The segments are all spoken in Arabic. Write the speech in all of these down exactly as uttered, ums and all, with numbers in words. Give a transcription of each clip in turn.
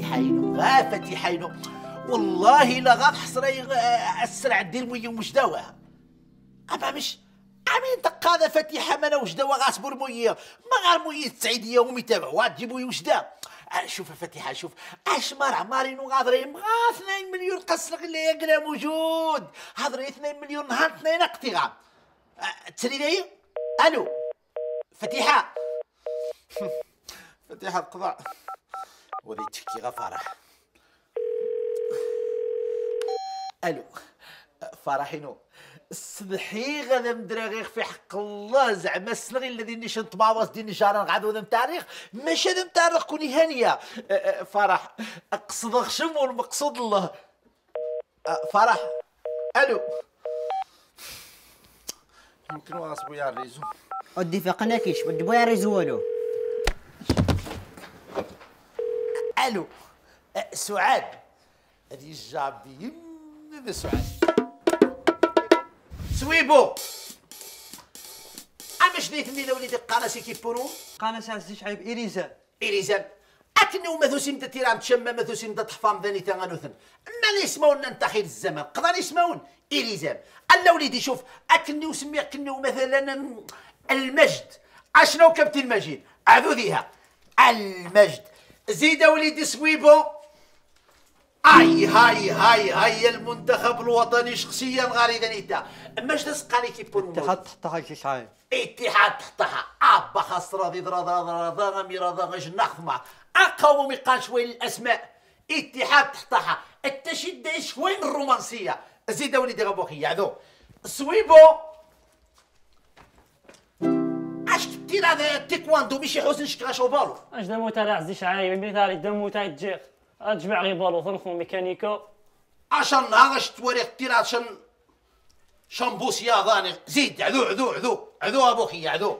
فتيحينو غا فتيحينو والله لا غا حصري اسرع دير مويه وجداوه ابا مش امين دق هذا فتيحه ما وجداوه غاسبور مويه ما غير مويه السعيديه ومتابعوا تجيبوا وجده. شوف فتيحه شوف اش مرع مارينو غاضرين غا اثنين مليون قصلك اللي يقرا موجود هضري اثنين مليون نهار اثنين اقتغام تسالي لي الو فتيحه فتيحه القضاء ولي تحكي غا فرح. الو فرحينو صبحي غدا مدراغيغ في حق الله زعما السنغي الذي نيشان طباوس ديال نشارن غادو ذم تاريخ ماشي ذم تاريخ كوني هانيه. فرح اقصد غشم والمقصود الله. فرح الو يمكن واصبو يا الريزو ودي فقنا كيش ودي بويا ريزو والو. الو سعاد هذه الجاب دي يم سعاد سويبو اما شنيتني لو وليدي قناصي كيبونو قناص عزيز شعيب إريزان إريزان أكنو مثوسين دا تيرام تشمى مثوسين دا تحفام ذاني تغنوثن ما يسمون ننتخيل الزمان قدر يسمون إريزان ألا وليدي شوف أكنو سمي أكنو مثلا المجد أشنو كابتن المجيد أعذو ذيها المجد زيد وليدي سويبو اي هاي هاي هاي المنتخب الوطني شخصيا غاري ذنيتا ماش تسقاني كيبون اتحاد تحتها شي شعيب اتحاد تحتها ابا خاص راضي راضي راضي غامي راضي غاش ناخذ معاه اقاوم يقال شويه الاسماء اتحاد تحتها التشد شويه الرومانسيه زيد وليدي غبوخي عذو سويبو اش كثير هذا التيكواندو ماشي حسن شكرا شو بالو اش دمو تاع عزيز شعيب مثالي دمو تاع الجيخ أتجمع غي بالو ثنخو ميكانيكا عشان هذا شتوري كثير عشان شامبوس يا ظاني زيد عذو عذو عذو عذو ابو خي عذو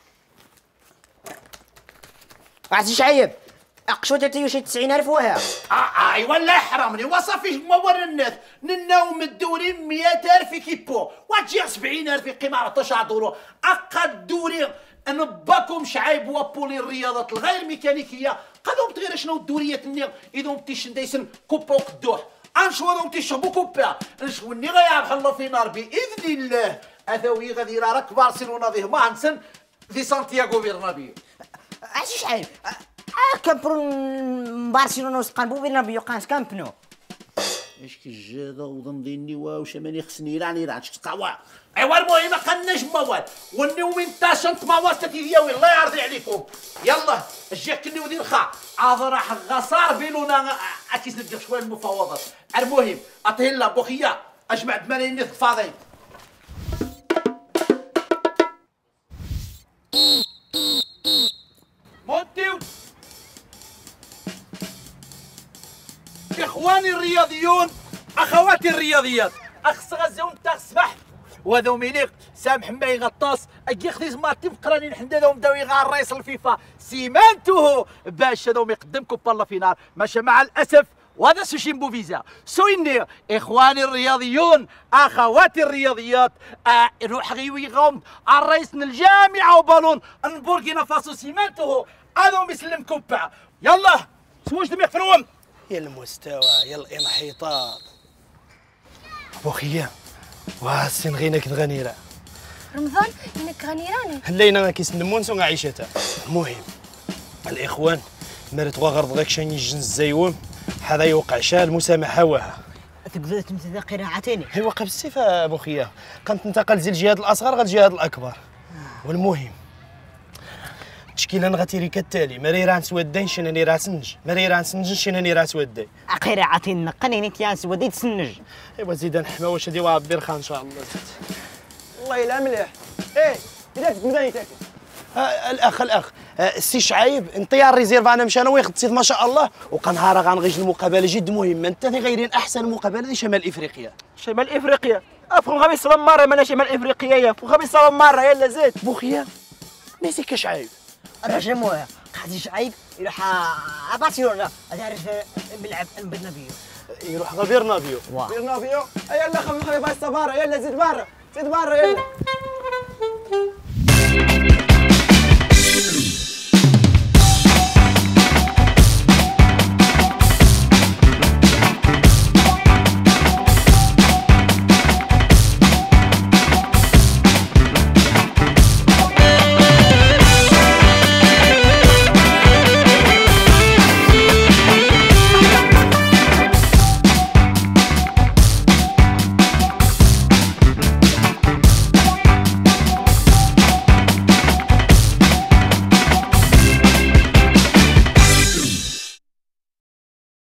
عزيز شعيب اقشو تاتيو شي تسعين الف وها اه اي ولا حرمني وصافي ما ورا الناس نناوم الدوري مئة الف كيبو وتجي سبعين الف قيمه تسعة دورو اقا الدوري نباكم شعيب وابولي الرياضات الغير ميكانيكيه قادوم تغير شنو الدوريات النير اذا متيش دايسن كوبا وقدوح انشوا لو تيشربوا كوبا نشوني غير الله في نار باذن الله اثوي غادي راك برشلونه فيه ما نسن في سانتياغو برنابيو. عزيز شعيب اه كامبرون برشلونه وسقانبو برنابيو قانس كامبنو اش كجاده وضمضيني واش ماني خصني راني راه تقطعوا ايوا المهم ما قلناش موال ونيو من تاشنت موال تتيدياوي الله يرضي عليكم يلا الجيك كني ودير خا عاد راح غصار بينونا اكيد ندير شويه المفاوضات. المهم اطهي لا بوخيا اجمع ثمانين فاضي مونتيو اخواني الرياضيون اخواتي الرياضيات اخس غزون تاع الصباح وهذا مينيق سامح ماي غطاس اجي خديز مارتي فقراني نحن هذا مداوي غار رئيس الفيفا سيمانتوه باش هذا يقدمكم بالله في نار ماشي مع الاسف وهذا سوشيمبو فيزا سويني اخواني الرياضيون اخواتي الرياضيات آه روح غيوي غوم الرئيس الجامعه وبالون بوركينا فاسو سيمانتوه هذا يسلمكم بع يلا سوش دم يغفرون يا المستوى يا الانحطاط ابو خيام واسين غينك غنيره رمضان انك غنيراني هلينا ما كيسنمون سون عيشتها. المهم الاخوان مرت وغرض غيك شاني جنس زيوم هذا يوقع شال المسامحه وها تقدر تمثل قراعتين هي وقع بالصفه ابو خيام كانت تنتقل زي الجهاد الاصغر غير الجهاد الاكبر. والمهم تشكيله نغتيري كالتالي مريران سودين شناني راسنج مريران سنج شناني راس ودي قراعتين نقني تيان سودي تسنج ايوا زيد نحما واش هادي واه بيرخا ان شاء الله زيد والله الا مليح. ايه اذا تبدا تاكل آه الاخ الاخ آه السي شعيب انطيار ريزيرف انا مشى انا ويخد سيف ما شاء الله وقا نهار غنغيج المقابله جد مهمه انت غيرين احسن مقابله دي شمال افريقيا. شمال افريقيا افهم خميس صبا مره مانا شمال افريقيا يا خميس صبا مره يلا زيد بوخيا نسيك شعيب الرجل مويا قاعد شعيب يروح برشلونه تعرف بيلعب برنابيو يروح غير برنابيو برنابيو يلا خمس خميس برا يلا زيد برا زيد برا يلا